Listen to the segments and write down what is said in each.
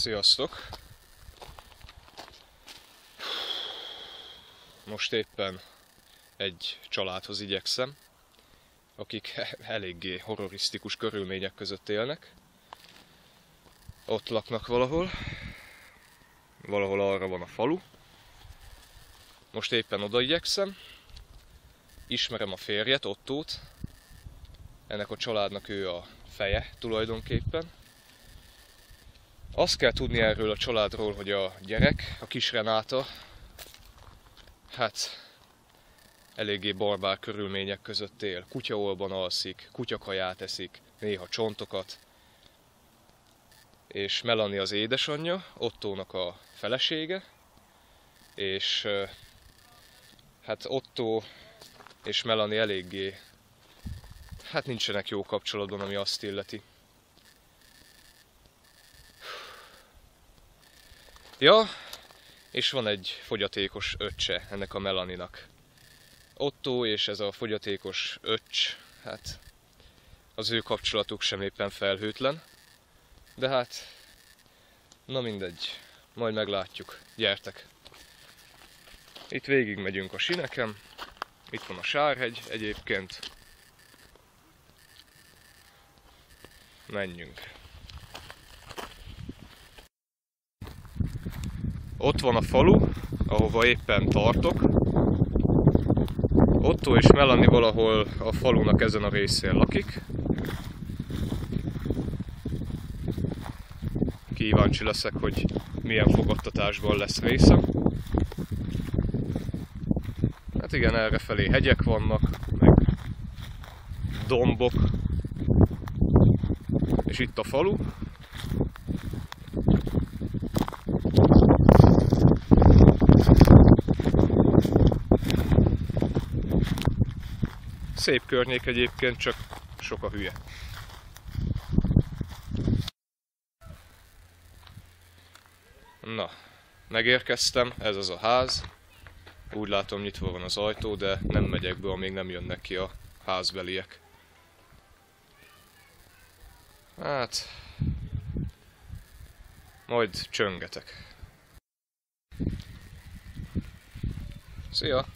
Sziasztok! Most éppen egy családhoz igyekszem, akik eléggé horrorisztikus körülmények között élnek. Ott laknak valahol arra van a falu. Most éppen oda igyekszem. Ismerem a férjet, Ottót. Ennek a családnak ő a feje tulajdonképpen. Azt kell tudni erről a családról, hogy a gyerek, a kis Renáta, hát eléggé barbár körülmények között él. Kutyaolban alszik, kutyakaját eszik, néha csontokat. És Melanie az édesanyja, Ottónak a felesége, és hát Ottó és Melanie eléggé, hát nincsenek jó kapcsolatban, ami azt illeti. Ja, és van egy fogyatékos öccse ennek a Melaninak. Ottó és ez a fogyatékos öccs, hát az ő kapcsolatuk sem éppen felhőtlen. De hát, na mindegy, majd meglátjuk. Gyertek! Itt végig megyünk a sineken. Itt van a Sárhegy egyébként. Menjünk. Ott van a falu, ahova éppen tartok. Ottó és Melanie valahol a falunak ezen a részén lakik. Kíváncsi leszek, hogy milyen fogadtatásban lesz részem. Hát igen, errefelé hegyek vannak, meg dombok. És itt a falu. Szép környék egyébként, csak sok a hülye. Na, megérkeztem, ez az a ház. Úgy látom, nyitva van az ajtó, de nem megyek be, amíg nem jönnek ki a házbeliek. Hát, majd csöngetek. Szia!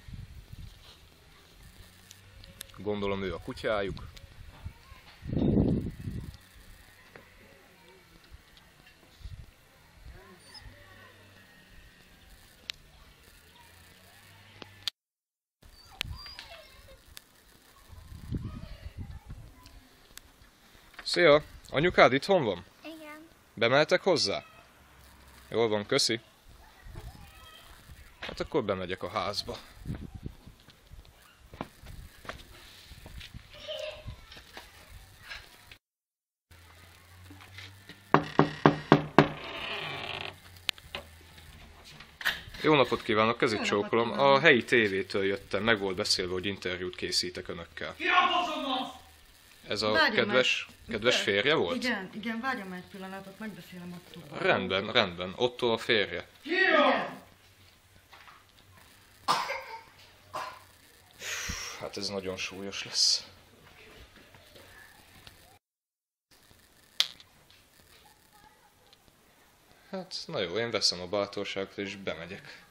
Gondolom ő a kutyájuk. Szia! Anyukád itthon van? Igen. Bemehetek hozzá? Jól van, köszi. Hát akkor bemegyek a házba. Jó napot kívánok, kezét csókolom. A helyi tévétől jöttem, meg volt beszélve, hogy interjút készítek önökkel. Ez a kedves férje volt? Igen, várjam egy pillanatot, megbeszélem Ottóval. Rendben. Ottó a férje. Igen. Hát ez nagyon súlyos lesz. Hát, na jó, én veszem a bátorságot és bemegyek.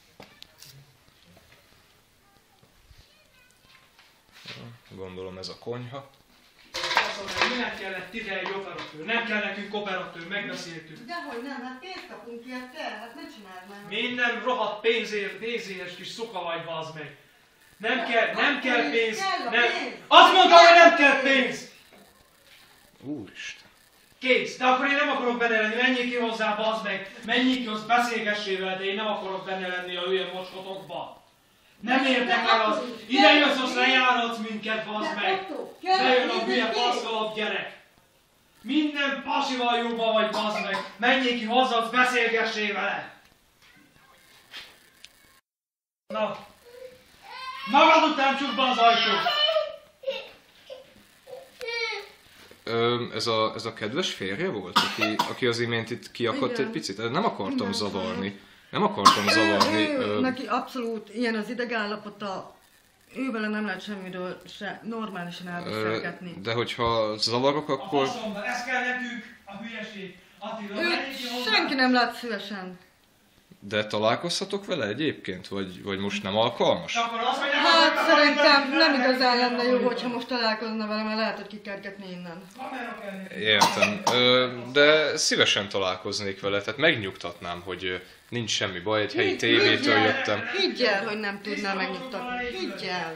Gondolom ez a konyha. Minek kellett 11 operatőr? Nem kell nekünk operatőr, megbeszéltük. Dehogy nem, hát pénzt kapunk érte, hát ne csináld már. Minden rohadt pénzéhes kis szuka vagy, bazd meg. Nem kell pénz. Azt mondta, hogy nem kell pénz! Úristen. Kész, de akkor én nem akarok benne lenni, menjék ki hozzá, bazd meg. Menjék ki, az beszélgessél vele, de én nem akarok benne lenni a hülye mocskotokba. Nem érdekel az. Ide jössz, azt lejáratsz minket, bazd meg. Bejön a hülye faszkalap gyerek. Minden pasival jóban vagy, bazd meg. Menjék ki hozzá, azt beszélgessél vele. Na. Magad után csukd be az ajtót. Ez a kedves férje volt, aki az imént itt kiakadt egy picit? Nem akartam zavarni. Neki abszolút ilyen az idegállapota. Ővele nem lehet semmiről se normálisan elbeszélgetni. De hogyha zavarok, akkor... A faszomba, ez kell nekünk, a hülyeség. Attila, Őt menjél ki hozzá. senki nem lát szívesen. De találkozhatok vele egyébként? Vagy most nem alkalmas? Csak akkor azt, hogy nem Hát akarok szerintem megmondani, nem hogy igazán nem lenne akarok. jó, hogyha most találkozna vele, mert lehet, hogy kikergetni innen. Kamera kell. Értem. De szívesen találkoznék vele, tehát megnyugtatnám, hogy nincs semmi baj, egy helyi tévétől jöttem. Higgy el, hogy nem tudnál megnyugtatni. Higgy el.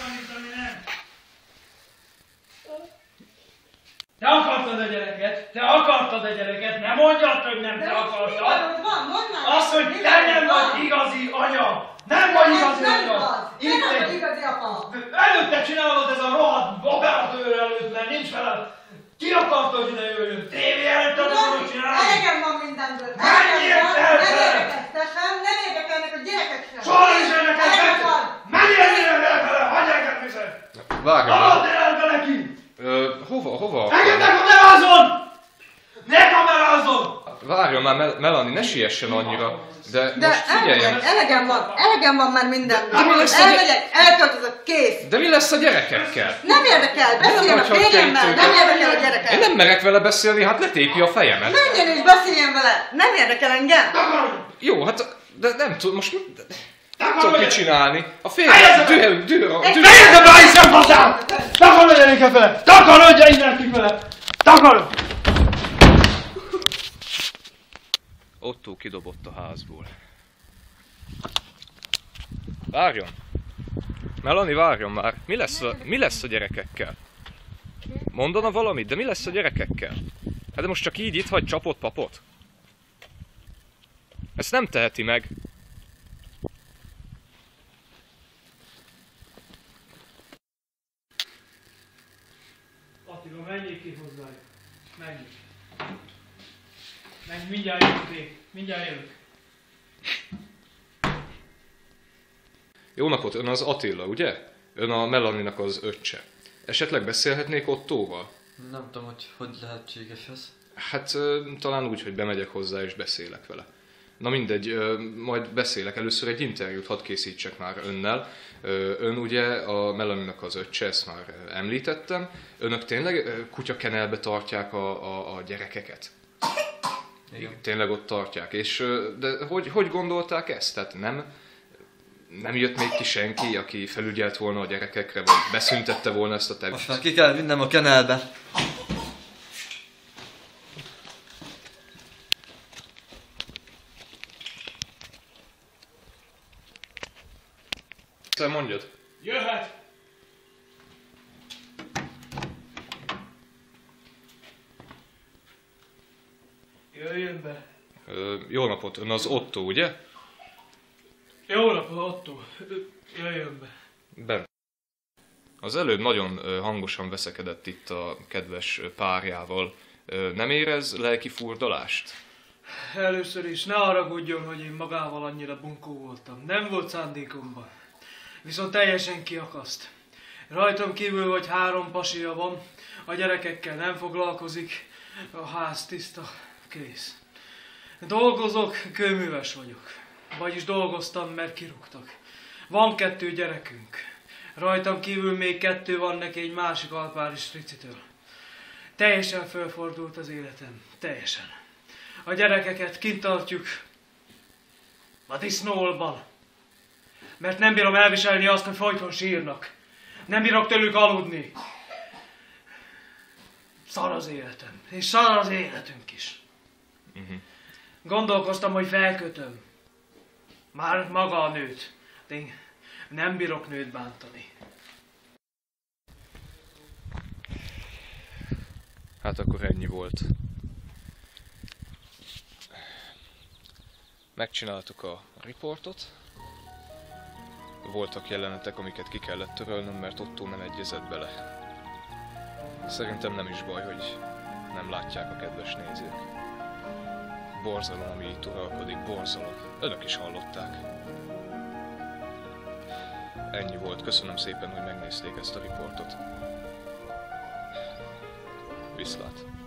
Te akartad a gyereket, ne mondjad, hogy nem te akartad. Az, hogy te nem vagy igazi anya, nem vagy igazi anya. Itt előtte csinálod ez a rohadt operatőr előtt, mert nincs veled. Ki akarta, hogy ide jöjjön? Tévé előtt akarod csinálni? Elegem van mindenből. Menjél fel! Nem érdekes sem, nem érdekelnek a gyerekek sem. Soha is érdekel Elegem meg! van. Menjél vele vele, hagyj engem viszont! Várjál Szabad már. el vele ki! Hova? Engedd ne kamerázzon! Ne kamerázzon! Várjon már, Melanie, ne siessen annyira. De De most figyeljen. elegem van már mindenből. De mi lesz a Elmegyek, elköltözök, kész. De mi lesz a gyerekekkel? Nem érdekel, beszéljen a hagyhatja férjemmel, itt nem őket. érdekel a Én gyereket. nem merek vele beszélni, hát ne tépi a fejemet. Menjen és beszéljen vele, nem érdekel engem. Takarodj! Jó, hát de nem tudom, most mit tudok Takarodj! mit csinálni? A férjem dühöng. Fejezd be, hiszem hozzám! Takarodj el fele! Takarodj innen kifele! Takarodj! Otto kidobott a házból. Várjon! Melanie, várjon már! Mi lesz a gyerekekkel? Mondana valamit, de mi lesz a gyerekekkel? Hát de most csak így itt hagy csapott papot? Ezt nem teheti meg. Attila, menjél ki hozzájuk. Menjél. Menj, mindjárt jövök én. Mindjárt jövök. Jó napot, ön az Attila, ugye? Ön a Melanie-nak az öccse. Esetleg beszélhetnék Ottóval? Nem tudom, hogy lehetséges ez. Hát talán úgy, hogy bemegyek hozzá és beszélek vele. Na mindegy, majd beszélek. Először egy interjút hadd készítsek már önnel. Ön ugye a Melanie-nak az öccse, ezt már említettem. Önök tényleg kutyakenelbe tartják a gyerekeket? Igen. Tényleg ott tartják. És de hogy gondolták ezt? Tehát nem jött még ki senki, aki felügyelt volna a gyerekekre, vagy beszüntette volna ezt a Most már tevékenységet? ki kell vinnem a kenelbe. Te mondjad. Jöhet! Jöjjön be. Jó napot, ön az Otto, ugye? Jó napot, Otto. Jöjjön be. Ben. Az előbb nagyon hangosan veszekedett itt a kedves párjával. Nem érez lelki furdalást? Először is ne haragudjon, hogy én magával annyira bunkó voltam. Nem volt szándékomban. Viszont teljesen kiakaszt. Rajtam kívül vagy 3 pasia van, a gyerekekkel nem foglalkozik, a ház tiszta, kész. Dolgozok, kőműves vagyok. Vagyis dolgoztam, mert kirúgtak. Van 2 gyerekünk. Rajtam kívül még 2 van neki egy másik alpári stricitől. Teljesen fölfordult az életem. Teljesen. A gyerekeket kint tartjuk a disznóolban. Mert nem bírom elviselni azt, hogy folyton sírnak. Nem bírok tőlük aludni. Szar az életem. És szar az életünk is. Gondolkoztam, hogy felkötöm. Már maga a nőt. De én nem bírok nőt bántani. Hát akkor ennyi volt. Megcsináltuk a riportot. Voltak jelenetek, amiket ki kellett törölnöm, mert Otto nem egyezett bele. Szerintem nem is baj, hogy nem látják a kedves nézők. Borzalom, ami itt uralkodik, borzalom. Önök is hallották. Ennyi volt, köszönöm szépen, hogy megnézték ezt a riportot. Viszlát!